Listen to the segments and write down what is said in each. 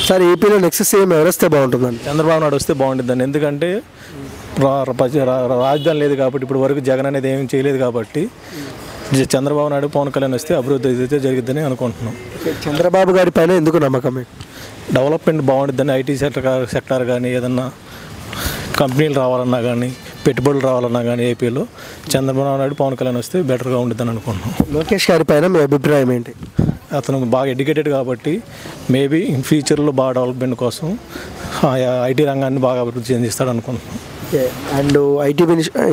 Sir ఏపీలో next CM ఎవరు వస్తే బాగుంటుందండి? చంద్రబాబు నాయుడు వస్తే బాగుంటుందండి. ఎందుకంటే రాజధాని లేదు కాబట్టి ఇప్పుడు వరకు జగన్ అనేది ఏమీ చేయలేదు కాబట్టి చంద్రబాబు నాయుడు పవన్ కళ్యాణ్ వస్తే అభివృద్ధి అయితే జరిగిద్దని అనుకుంటున్నాం. చంద్రబాబు గారి పైన ఎందుకు నమ్మకం మీకు? డెవలప్మెంట్ బాగుంటుందని ఐటీ సెక్టార్ కానీ ఏదన్నా కంపెనీలు రావాలన్నా కానీ పెట్టుబడులు రావాలన్నా కానీ ఏపీలో చంద్రబాబు నాయుడు పవన్ కళ్యాణ్ వస్తే బెటర్గా ఉంటుందని అనుకుంటున్నాం. లోకేష్ గారి పైన మీ అభిప్రాయం ఏంటి? అతను బాగా ఎడ్యుకేటెడ్ కాబట్టి మేబీ ఇన్ ఫ్యూచర్లో బాగా డెవలప్మెంట్ కోసం ఐటీ రంగాన్ని బాగా అభివృద్ధి చెందిస్తాడు అనుకుంటున్నాం. అండ్ ఐటీ మినిస్టర్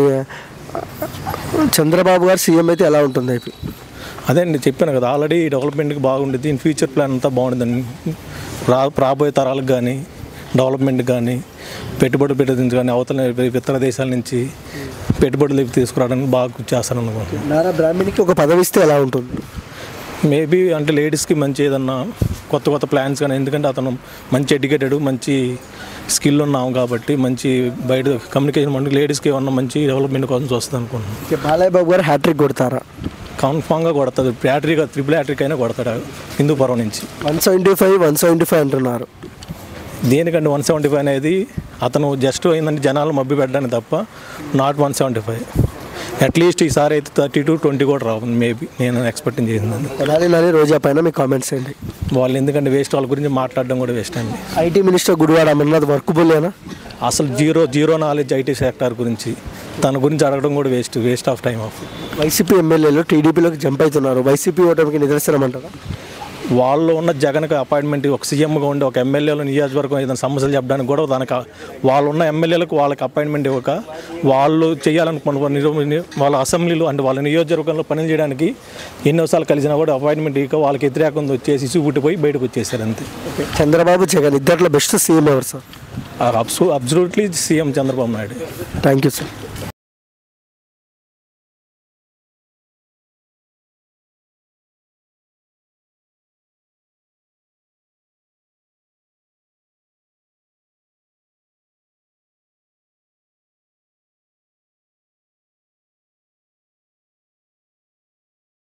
చంద్రబాబు గారు సీఎం అయితే ఎలా ఉంటుంది ఐపీ? అదే నేను చెప్పాను కదా, ఆల్రెడీ డెవలప్మెంట్కి బాగుంటుంది. ఇన్ ఫ్యూచర్ ప్లాన్ అంతా బాగుంటుందని రాబోయే తరాలకు కానీ డెవలప్మెంట్ కానీ పెట్టుబడులు పెట్టడానికి కానీ అవతల ఇతర దేశాల నుంచి పెట్టుబడులు తీసుకురావడానికి బాగా చేస్తాను అనుకుంటున్నాను. నారా బ్రాహ్మణికి ఒక పదవి ఇస్తే ఎలా ఉంటుంది? మేబీ అంటే లేడీస్కి మంచి ఏదన్నా కొత్త ప్లాన్స్ కానీ, ఎందుకంటే అతను మంచి ఎడ్యుకేటెడ్ మంచి స్కిల్ ఉన్నాం కాబట్టి మంచి బయట కమ్యూనికేషన్ అంటే లేడీస్కి ఏమన్నా మంచి డెవలప్మెంట్ కోసం వస్తుంది అనుకుంటున్నాను. బాలయ్య బాబు గారు హ్యాట్రిక్ కొడతారా? కన్ఫామ్గా కొడతాడు. ట్రిపుల్ హ్యాట్రిక్ అయినా కొడతాడు హిందూపురం నుంచి. 175 అంటున్నారు. దేనికంటే 175 అనేది అతను జస్ట్ అయిందంటే జనాలు మబ్బి పెట్టడానికి తప్ప నాట్ 175. అట్లీస్ట్ ఈసారి అయితే 30 to 20 కూడా రావు మేబీ నేను ఎక్స్పెక్టింగ్ చేసిందని. కొడాలి రోజా పైన మీ కామెంట్స్ ఏంటి? వాళ్ళు ఎందుకంటే వేస్ట్, వాళ్ళ గురించి మాట్లాడడం కూడా వేస్ట్ అండి. ఐటీ మినిస్టర్ గుడివాడ అమర్నాథ్ వర్కబుల్లేనా? అసలు జీరో నాలెడ్జ్ ఐటీ సెక్టార్ గురించి తన గురించి అడగడం కూడా waste of time of. YCP ఎమ్మెల్యేలు టీడీపీలోకి జంప్ అవుతున్నారు. వైసీపీ ఓటమికి నిదర్శనం అంటారా? వాళ్ళు ఉన్న జగన్కి అపాయింట్మెంట్ ఒక సీఎంగా ఉండి ఒక ఎమ్మెల్యేలు నియోజకవర్గం ఏదైనా సమస్యలు చెప్పడానికి కూడా దానికి వాళ్ళు ఉన్న ఎమ్మెల్యేలకు వాళ్ళకి అపాయింట్మెంట్ ఇవ్వక వాళ్ళు చేయాలనుకున్న వాళ్ళ అసెంబ్లీలో అంటే వాళ్ళ నియోజకవర్గంలో పనులు చేయడానికి ఎన్నోసార్లు కలిసినా కూడా అపాయింట్మెంట్ ఇవ్వక వాళ్ళకి వ్యతిరేకంగా వచ్చేసి ఇసుగుట్టిపోయి బయటకు వచ్చేసారు అంతే. చంద్రబాబు జగన్ ఇద్దరిలో బెస్ట్ సీఎం ఎవరు sir? Absolutely CM Chandrababu Naidu. Thank you sir.